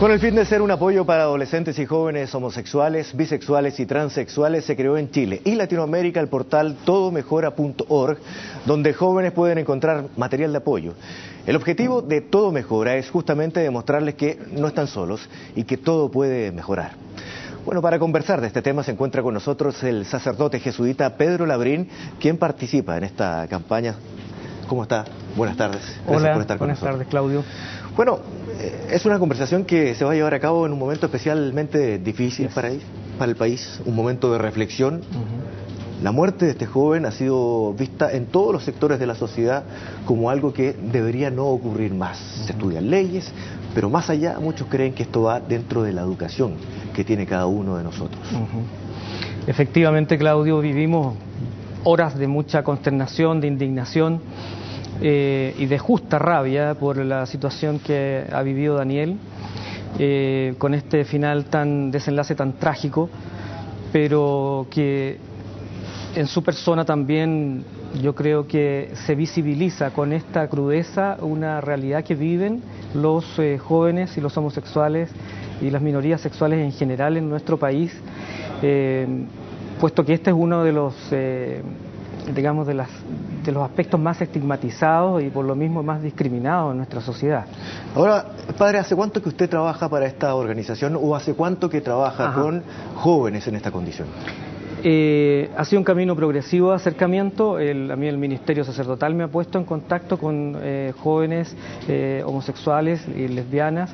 Con el fin de ser un apoyo para adolescentes y jóvenes homosexuales, bisexuales y transexuales, se creó en Chile y Latinoamérica el portal todomejora.org, donde jóvenes pueden encontrar material de apoyo. El objetivo de Todo Mejora es justamente demostrarles que no están solos y que todo puede mejorar. Bueno, para conversar de este tema se encuentra con nosotros el sacerdote jesuita Pedro Labrín, quien participa en esta campaña. ¿Cómo está? Buenas tardes. Gracias por estar con nosotros. Buenas tardes, Claudio. Bueno, es una conversación que se va a llevar a cabo en un momento especialmente difícil para el país, un momento de reflexión. La muerte de este joven ha sido vista en todos los sectores de la sociedad como algo que debería no ocurrir más. Se estudian leyes, pero más allá muchos creen que esto va dentro de la educación que tiene cada uno de nosotros. Efectivamente, Claudio, vivimos horas de mucha consternación, de indignación y de justa rabia por la situación que ha vivido Daniel, con este final desenlace tan trágico, pero que en su persona también yo creo que se visibiliza con esta crudeza una realidad que viven los jóvenes y los homosexuales y las minorías sexuales en general en nuestro país, puesto que este es uno de los digamos, de los aspectos más estigmatizados y por lo mismo más discriminados en nuestra sociedad. Ahora, padre, ¿hace cuánto que usted trabaja para esta organización o hace cuánto que trabaja con jóvenes en esta condición? Ha sido un camino progresivo de acercamiento. A mí el Ministerio Sacerdotal me ha puesto en contacto con jóvenes homosexuales y lesbianas.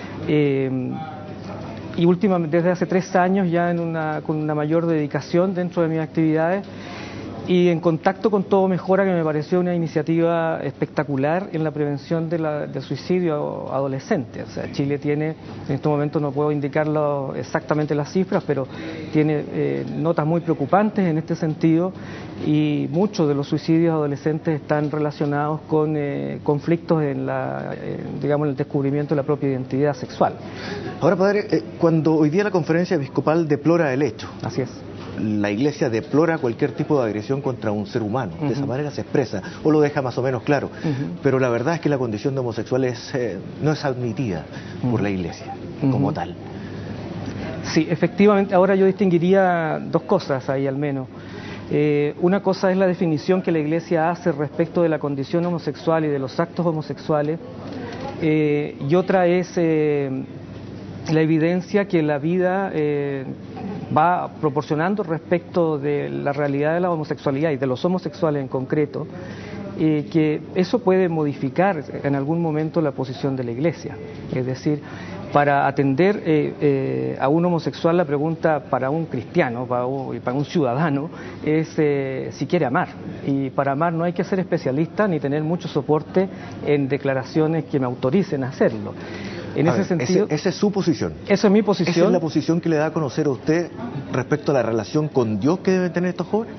Y últimamente, desde hace 3 años ya con una mayor dedicación dentro de mis actividades y en contacto con Todo Mejora, que me pareció una iniciativa espectacular en la prevención del suicidio adolescente. O sea, Chile tiene, en este momento no puedo indicarlo exactamente las cifras, pero tiene notas muy preocupantes en este sentido, y muchos de los suicidios adolescentes están relacionados con conflictos digamos, en el descubrimiento de la propia identidad sexual. Ahora, padre, cuando hoy día la conferencia episcopal deplora el hecho, así es, la Iglesia deplora cualquier tipo de agresión contra un ser humano, de esa manera se expresa, o lo deja más o menos claro, pero la verdad es que la condición de homosexual no es admitida por la Iglesia como tal. Sí, efectivamente, ahora yo distinguiría 2 cosas ahí al menos. Una cosa es la definición que la Iglesia hace respecto de la condición homosexual y de los actos homosexuales, y otra es la evidencia que la vida va proporcionando respecto de la realidad de la homosexualidad y de los homosexuales en concreto, que eso puede modificar en algún momento la posición de la Iglesia. Es decir, para atender a un homosexual, la pregunta para un cristiano, para un ciudadano, es si quiere amar. Y para amar no hay que ser especialista ni tener mucho soporte en declaraciones que me autoricen a hacerlo. En ese sentido, esa es su posición. Esa es mi posición. ¿Esa es la posición que le da a conocer a usted respecto a la relación con Dios que deben tener estos jóvenes?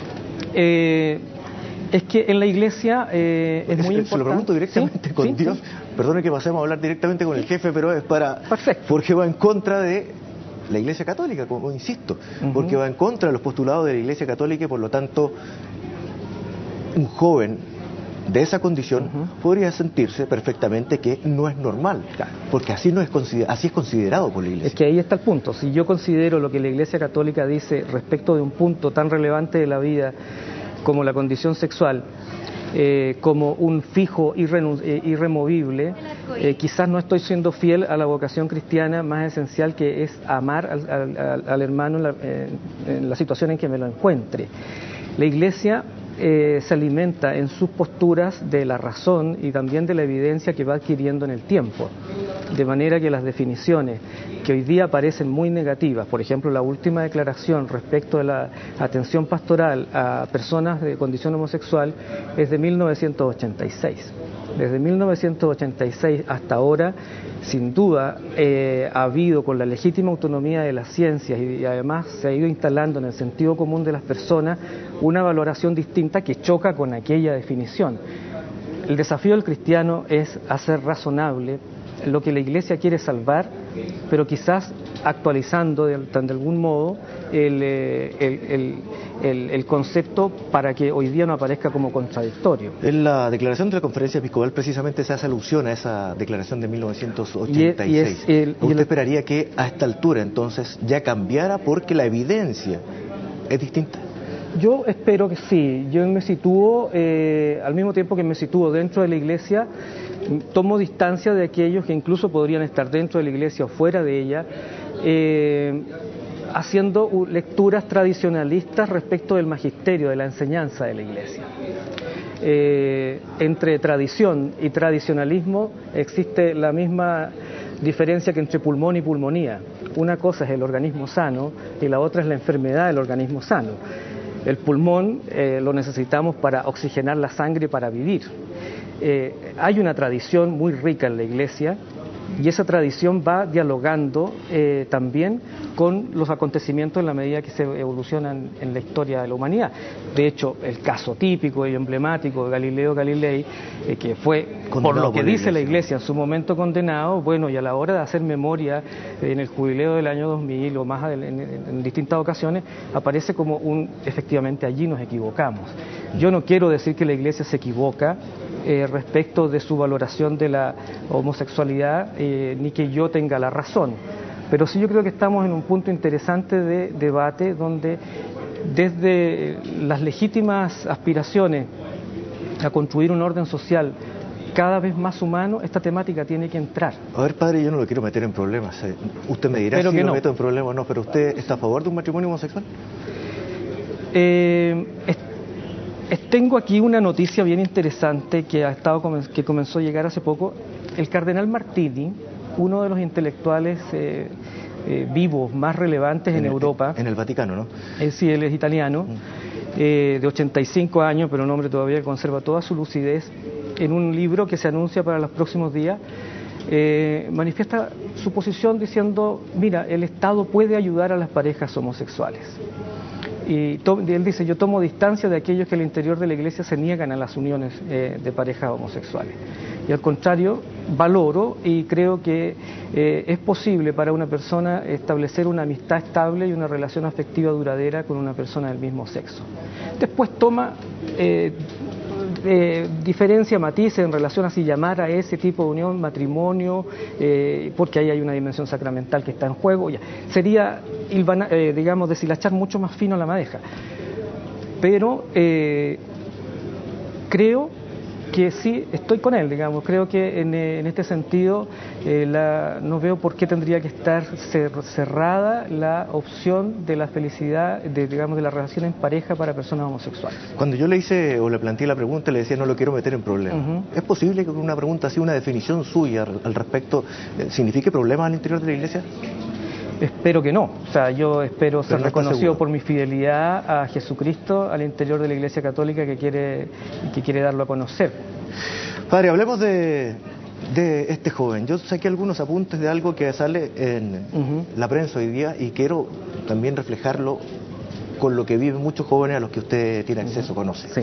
Es que en la Iglesia es muy importante. Se lo pregunto directamente con Dios. Sí. Perdone que pasemos a hablar directamente con el jefe, pero es porque va en contra de la Iglesia Católica, como insisto, porque va en contra de los postulados de la Iglesia Católica y por lo tanto un joven de esa condición podría sentirse perfectamente que no es normal, porque así es considerado por la Iglesia. Es que ahí está el punto. Si yo considero lo que la Iglesia Católica dice respecto de un punto tan relevante de la vida como la condición sexual, como un fijo irremovible, quizás no estoy siendo fiel a la vocación cristiana más esencial, que es amar al hermano en la situación en que me lo encuentre. La Iglesia se alimenta en sus posturas de la razón y también de la evidencia que va adquiriendo en el tiempo, de manera que las definiciones que hoy día parecen muy negativas, por ejemplo la última declaración respecto de la atención pastoral a personas de condición homosexual es de 1986. Desde 1986 hasta ahora, sin duda, ha habido, con la legítima autonomía de las ciencias y además se ha ido instalando en el sentido común de las personas, una valoración distinta que choca con aquella definición. El desafío del cristiano es hacer razonable, lo que la Iglesia quiere salvar, pero quizás actualizando de algún modo el concepto para que hoy día no aparezca como contradictorio. En la declaración de la Conferencia Episcopal precisamente se hace alusión a esa declaración de 1986. ¿Usted esperaría que a esta altura entonces ya cambiara porque la evidencia es distinta? Yo espero que sí. Yo me sitúo, al mismo tiempo que me sitúo dentro de la Iglesia, tomo distancia de aquellos que incluso podrían estar dentro de la Iglesia o fuera de ella, haciendo lecturas tradicionalistas respecto del magisterio, de la enseñanza de la Iglesia. Entre tradición y tradicionalismo existe la misma diferencia que entre pulmón y pulmonía. Una cosa es el organismo sano y la otra es la enfermedad del organismo sano. El pulmón lo necesitamos para oxigenar la sangre para vivir. Hay una tradición muy rica en la Iglesia y esa tradición va dialogando también con los acontecimientos en la medida que se evolucionan en la historia de la humanidad. De hecho, el caso típico y emblemático de Galileo Galilei, que fue, por lo que dice la Iglesia, en su momento condenado, bueno, y a la hora de hacer memoria en el jubileo del año 2000 o más en distintas ocasiones, aparece como efectivamente allí nos equivocamos. Yo no quiero decir que la Iglesia se equivoca respecto de su valoración de la homosexualidad, ni que yo tenga la razón, pero sí yo creo que estamos en un punto interesante de debate donde desde las legítimas aspiraciones a construir un orden social cada vez más humano, esta temática tiene que entrar. A ver, padre, yo no lo quiero meter en problemas. Usted me dirá si lo meto en problemas o no, pero ¿usted está a favor de un matrimonio homosexual? Tengo aquí una noticia bien interesante que comenzó a llegar hace poco. El cardenal Martini, uno de los intelectuales vivos más relevantes en Europa. En el Vaticano, ¿no? Sí, él es italiano, de 85 años, pero un hombre todavía que conserva toda su lucidez. En un libro que se anuncia para los próximos días, manifiesta su posición diciendo, mira, el Estado puede ayudar a las parejas homosexuales. Y él dice, yo tomo distancia de aquellos que al interior de la Iglesia se niegan a las uniones de parejas homosexuales. Y al contrario, valoro y creo que es posible para una persona establecer una amistad estable y una relación afectiva duradera con una persona del mismo sexo. Después toma diferencia, matices en relación a si llamar a ese tipo de unión matrimonio, porque ahí hay una dimensión sacramental que está en juego. Ya. Sería, digamos, deshilachar mucho más fino la madeja. Pero creo que sí, estoy con él, digamos, creo que en este sentido no veo por qué tendría que estar cerrada la opción de la felicidad, digamos, de la relación en pareja para personas homosexuales. Cuando yo le hice o le planteé la pregunta, le decía no lo quiero meter en problemas. ¿Es posible que una pregunta así, una definición suya al respecto, signifique problemas al interior de la Iglesia? Espero que no. O sea, yo espero ser reconocido por mi fidelidad a Jesucristo al interior de la Iglesia Católica que quiere darlo a conocer. Padre, hablemos de este joven. Yo saqué algunos apuntes de algo que sale en la prensa hoy día y quiero también reflejarlo con lo que viven muchos jóvenes a los que usted tiene acceso, conoce. Sí.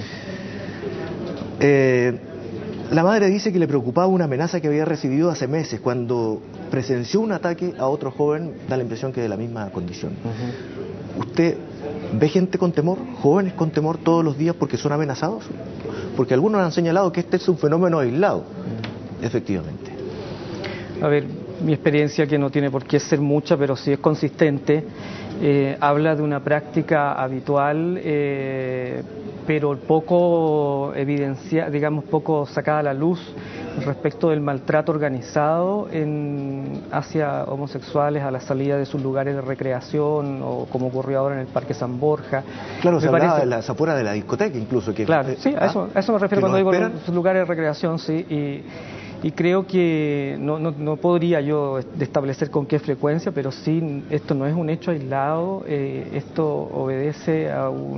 La madre dice que le preocupaba una amenaza que había recibido hace meses. Cuando presenció un ataque a otro joven, da la impresión que de la misma condición. ¿Usted ve gente con temor, jóvenes con temor todos los días porque son amenazados? Porque algunos han señalado que este es un fenómeno aislado, efectivamente. A ver, mi experiencia, que no tiene por qué ser mucha, pero sí es consistente, habla de una práctica habitual, pero poco evidenciada, digamos, poco sacada a la luz respecto del maltrato organizado hacia homosexuales a la salida de sus lugares de recreación, o como ocurrió ahora en el Parque San Borja. Claro, se hablaba de las afueras de la discoteca incluso. Claro, sí, a eso me refiero cuando digo sus lugares de recreación, sí, y creo que no podría yo establecer con qué frecuencia, pero sí, esto no es un hecho aislado, esto obedece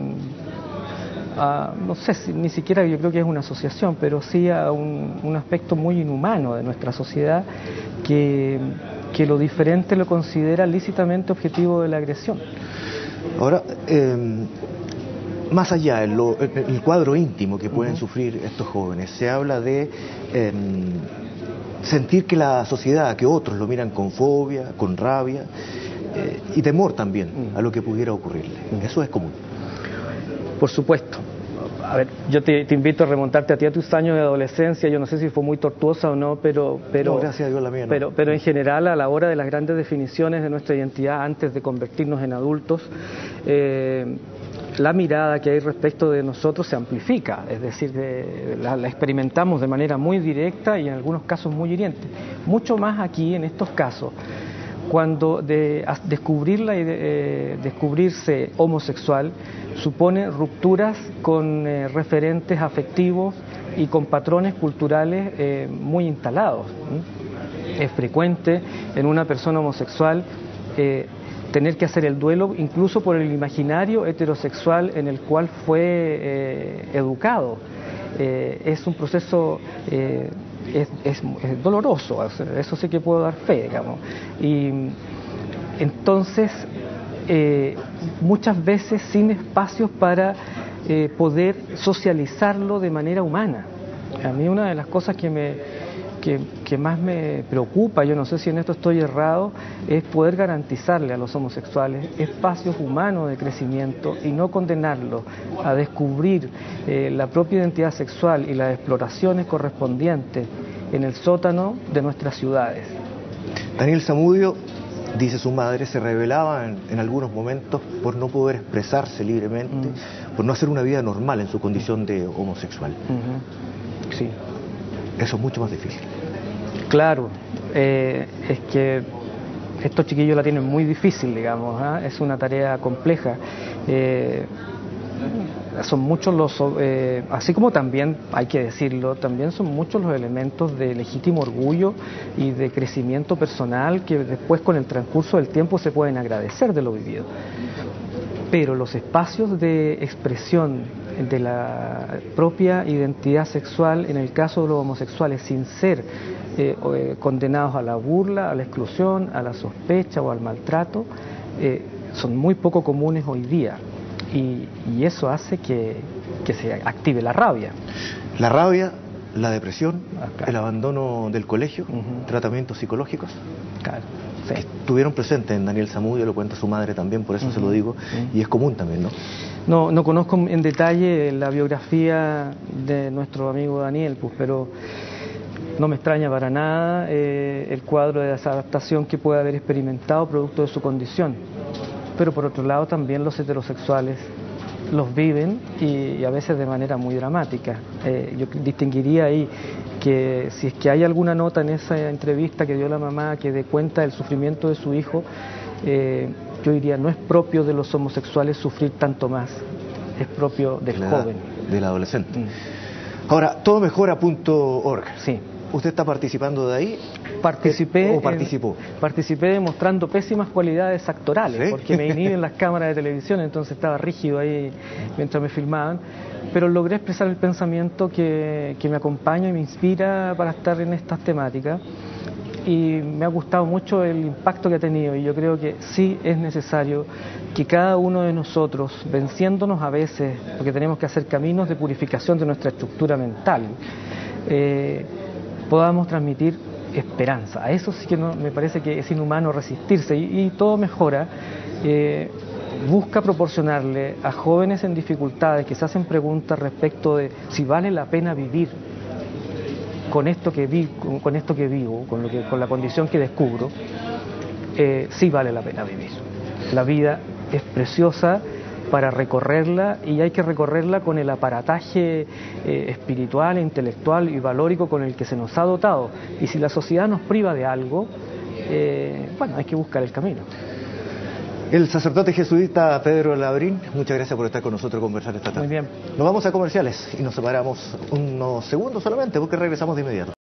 no sé, ni siquiera yo creo que es una asociación, pero sí a un aspecto muy inhumano de nuestra sociedad que lo diferente lo considera lícitamente objetivo de la agresión. Ahora, más allá, el cuadro íntimo que pueden sufrir estos jóvenes, se habla de sentir que la sociedad, que otros lo miran con fobia, con rabia y temor también a lo que pudiera ocurrirle. Eso es común. Por supuesto. A ver, yo te invito a remontarte a tus años de adolescencia. Yo no sé si fue muy tortuosa o no, pero no, gracias a Dios la mía no. Pero en general, a la hora de las grandes definiciones de nuestra identidad antes de convertirnos en adultos, la mirada que hay respecto de nosotros se amplifica, es decir, la experimentamos de manera muy directa y en algunos casos muy hiriente. Mucho más aquí en estos casos, cuando descubrirse homosexual supone rupturas con referentes afectivos y con patrones culturales muy instalados. Es frecuente en una persona homosexual tener que hacer el duelo incluso por el imaginario heterosexual en el cual fue educado. Es un proceso es doloroso, eso sí que puedo dar fe, digamos. Y entonces muchas veces sin espacios para poder socializarlo de manera humana. A mí una de las cosas que más me preocupa, yo no sé si en esto estoy errado, es poder garantizarle a los homosexuales espacios humanos de crecimiento y no condenarlos a descubrir la propia identidad sexual y las exploraciones correspondientes en el sótano de nuestras ciudades. Daniel Zamudio, dice su madre, se rebelaba en algunos momentos por no poder expresarse libremente, por no hacer una vida normal en su condición de homosexual. Sí. Eso es mucho más difícil. Claro, es que estos chiquillos la tienen muy difícil, digamos, ¿eh? Es una tarea compleja. Son muchos los, así como también, hay que decirlo, también son muchos los elementos de legítimo orgullo y de crecimiento personal que después con el transcurso del tiempo se pueden agradecer de lo vivido. Pero los espacios de expresión de la propia identidad sexual, en el caso de los homosexuales, sin ser condenados a la burla, a la exclusión, a la sospecha o al maltrato, son muy poco comunes hoy día. Y eso hace que se active la rabia. La rabia, la depresión, el abandono del colegio, tratamientos psicológicos. Claro. Sí. Que estuvieron presentes en Daniel Zamudio, lo cuenta su madre también, por eso se lo digo, y es común también, ¿no? No conozco en detalle la biografía de nuestro amigo Daniel, pues, pero no me extraña para nada el cuadro de desadaptación que puede haber experimentado producto de su condición. Pero por otro lado también los heterosexuales los viven y a veces de manera muy dramática. Yo distinguiría ahí que si es que hay alguna nota en esa entrevista que dio la mamá que dé cuenta del sufrimiento de su hijo, yo diría no es propio de los homosexuales sufrir tanto más, es propio del joven. Del adolescente. Ahora, todomejora.org. Sí. ¿Usted está participando de ahí? Participé demostrando pésimas cualidades actorales, ¿sí? Porque me inhiben las cámaras de televisión, entonces estaba rígido ahí mientras me filmaban, pero logré expresar el pensamiento que me acompaña y me inspira para estar en estas temáticas, y me ha gustado mucho el impacto que ha tenido, y yo creo que sí es necesario que cada uno de nosotros, venciéndonos a veces, porque tenemos que hacer caminos de purificación de nuestra estructura mental, podamos transmitir esperanza. A eso sí que no, me parece que es inhumano resistirse, y todo mejora. Busca proporcionarle a jóvenes en dificultades que se hacen preguntas respecto de si vale la pena vivir con esto que vivo, con la condición que descubro, sí vale la pena vivir. La vida es preciosa para recorrerla, y hay que recorrerla con el aparataje espiritual, intelectual y valórico con el que se nos ha dotado. Y si la sociedad nos priva de algo, bueno, hay que buscar el camino. El sacerdote jesuita Pedro Labrín, muchas gracias por estar con nosotros y conversar esta tarde. Muy bien. Nos vamos a comerciales y nos separamos unos segundos solamente porque regresamos de inmediato.